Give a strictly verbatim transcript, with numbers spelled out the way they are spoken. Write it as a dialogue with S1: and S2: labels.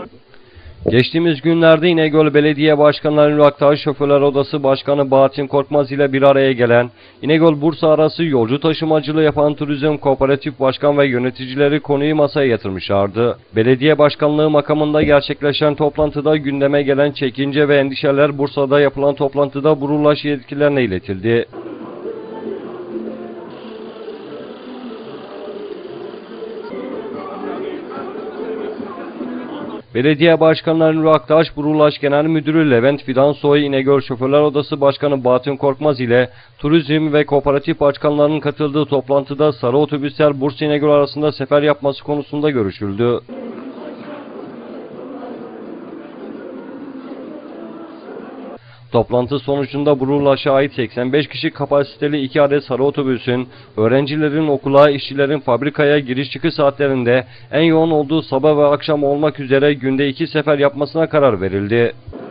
S1: Geçtiğimiz günlerde İnegöl Belediye Başkanı Ünlü Aktaş Şoförler Odası Başkanı Bahattin Korkmaz ile bir araya gelen, İnegöl-Bursa arası yolcu taşımacılığı yapan Turizm Kooperatif Başkan ve yöneticileri konuyu masaya yatırmışlardı. Belediye başkanlığı makamında gerçekleşen toplantıda gündeme gelen çekince ve endişeler Bursa'da yapılan toplantıda Burulaş yetkililerine iletildi. Belediye Başkanı Ünlü Aktaş, Burulaş Genel Müdürü Levent Fidansoy, İnegöl Şoförler Odası Başkanı Bahattin Korkmaz ile Turizm ve Kooperatif Başkanlarının katıldığı toplantıda sarı otobüsler Bursa İnegöl arasında sefer yapması konusunda görüşüldü. Toplantı sonucunda Burulaş'a ait seksen beş kişi kapasiteli iki adet sarı otobüsün öğrencilerin okula, işçilerin fabrikaya giriş çıkış saatlerinde en yoğun olduğu sabah ve akşam olmak üzere günde iki sefer yapmasına karar verildi.